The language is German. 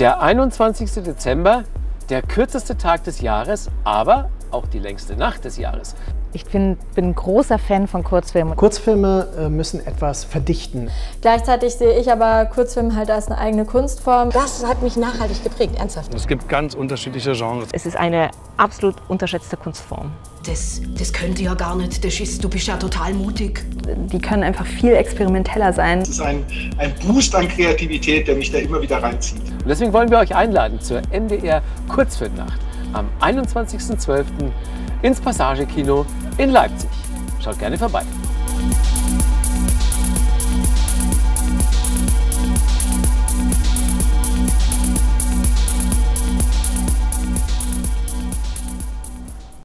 Der 21. Dezember, der kürzeste Tag des Jahres, aber auch die längste Nacht des Jahres. Ich bin ein großer Fan von Kurzfilmen. Kurzfilme müssen etwas verdichten. Gleichzeitig sehe ich aber Kurzfilm halt als eine eigene Kunstform. Das hat mich nachhaltig geprägt, ernsthaft. Es gibt ganz unterschiedliche Genres. Es ist eine absolut unterschätzte Kunstform. Das könnt ihr ja gar nicht. Du bist ja total mutig. Die können einfach viel experimenteller sein. Es ist ein Boost an Kreativität, der mich da immer wieder reinzieht. Und deswegen wollen wir euch einladen zur MDR Kurzfilmnacht am 21.12. ins Passage-Kino in Leipzig. Schaut gerne vorbei.